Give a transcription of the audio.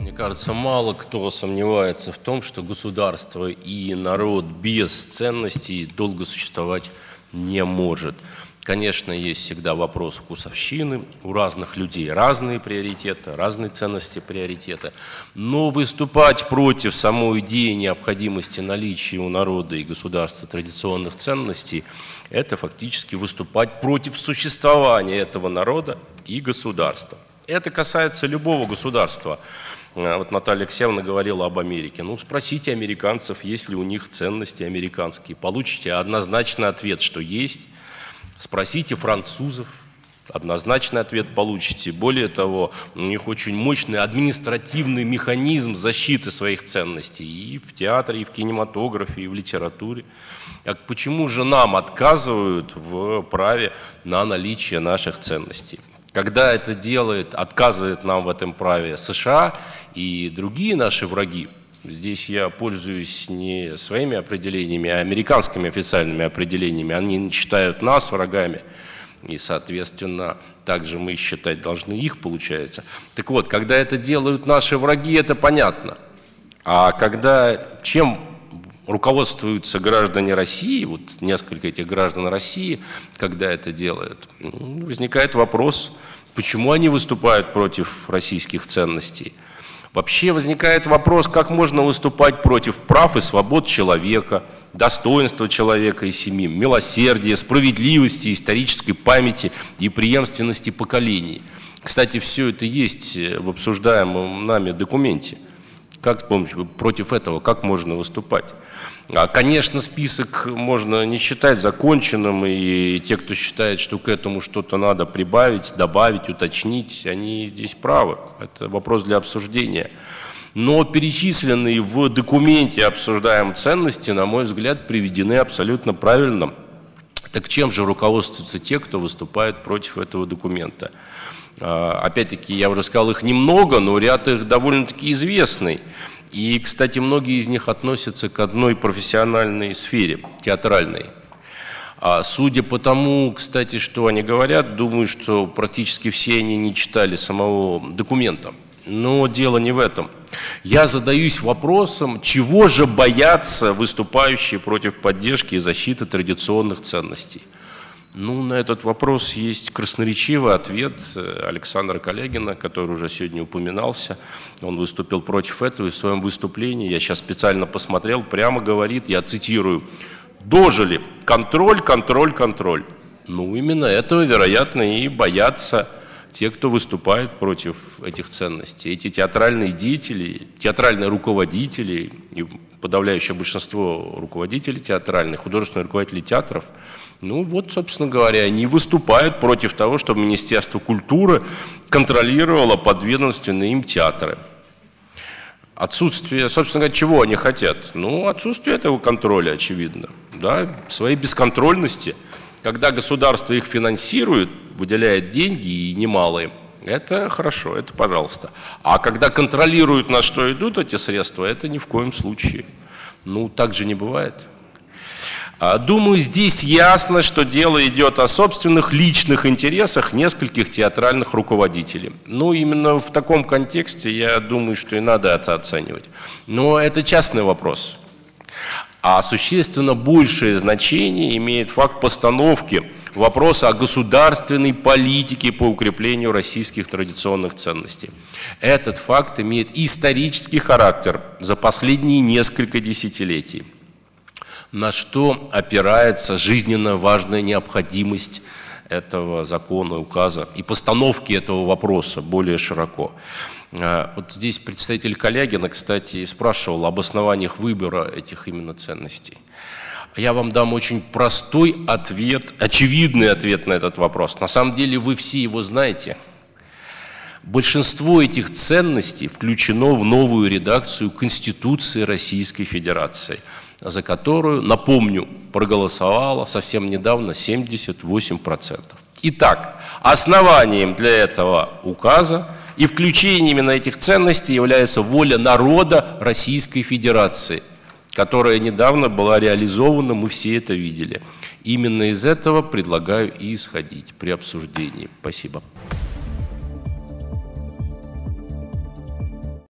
Мне кажется, мало кто сомневается в том, что государство и народ без ценностей долго существовать не может. Конечно, есть всегда вопрос вкусовщины, у разных людей разные приоритеты, разные ценности, приоритеты. Но выступать против самой идеи необходимости наличия у народа и государства традиционных ценностей – это фактически выступать против существования этого народа и государства. Это касается любого государства. Вот Наталья Алексеевна говорила об Америке. Ну, спросите американцев, есть ли у них ценности американские. Получите однозначный ответ, что есть. Спросите французов, однозначный ответ получите. Более того, у них очень мощный административный механизм защиты своих ценностей и в театре, и в кинематографе, и в литературе. Почему же нам отказывают в праве на наличие наших ценностей? Когда это отказывает нам в этом праве США и другие наши враги, здесь я пользуюсь не своими определениями, а американскими официальными определениями, они считают нас врагами, и, соответственно, также мы считать должны их, получается. Так вот, когда это делают наши враги, это понятно. А чем руководствуются граждане России, вот несколько этих граждан России, когда это делают, возникает вопрос, почему они выступают против российских ценностей. Вообще возникает вопрос, как можно выступать против прав и свобод человека, достоинства человека и семьи, милосердия, справедливости, исторической памяти и преемственности поколений. Кстати, все это есть в обсуждаемом нами документе. Против этого как можно выступать? Конечно, список можно не считать законченным, и те, кто считает, что к этому что-то надо прибавить, добавить, уточнить, они здесь правы. Это вопрос для обсуждения. Но перечисленные в документе обсуждаемые ценности, на мой взгляд, приведены абсолютно правильно. Так чем же руководствуются те, кто выступает против этого документа? Опять-таки, я уже сказал, их немного, но ряд их довольно-таки известный. И, кстати, многие из них относятся к одной профессиональной сфере, театральной. Судя по тому, кстати, что они говорят, думаю, что практически все они не читали самого документа. Но дело не в этом. Я задаюсь вопросом, чего же боятся выступающие против поддержки и защиты традиционных ценностей. На этот вопрос есть красноречивый ответ Александра Калягина, который уже сегодня упоминался. Он выступил против этого, и в своем выступлении, я сейчас специально посмотрел, прямо говорит, я цитирую, «Дожили, контроль, контроль, контроль». Именно этого, вероятно, и боятся те, кто выступает против этих ценностей. Эти театральные деятели, театральные руководители, и подавляющее большинство руководителей театральных, художественных руководителей театров, собственно говоря, они выступают против того, чтобы Министерство культуры контролировало подведомственные им театры. Отсутствие, собственно говоря, чего они хотят? Отсутствие этого контроля, очевидно, да, своей бесконтрольности. Когда государство их финансирует, выделяет деньги и немалые, это хорошо, это пожалуйста. А когда контролируют, на что идут эти средства, это ни в коем случае. Так же не бывает. Думаю, здесь ясно, что дело идет о собственных личных интересах нескольких театральных руководителей. Именно в таком контексте, я думаю, что и надо это оценивать. Но это частный вопрос. А существенно большее значение имеет факт постановки вопроса о государственной политике по укреплению российских традиционных ценностей. Этот факт имеет исторический характер за последние несколько десятилетий, на что опирается жизненно важная необходимость этого закона, указа и постановки этого вопроса более широко. Вот здесь представитель Калягина, кстати, спрашивал об основаниях выбора этих именно ценностей. Я вам дам очень простой ответ, очевидный ответ на этот вопрос. На самом деле вы все его знаете. Большинство этих ценностей включено в новую редакцию Конституции Российской Федерации, за которую, напомню, проголосовало совсем недавно 78%. Итак, основанием для этого указа и включением именно этих ценностей является воля народа Российской Федерации, которая недавно была реализована, мы все это видели. Именно из этого предлагаю и исходить при обсуждении. Спасибо.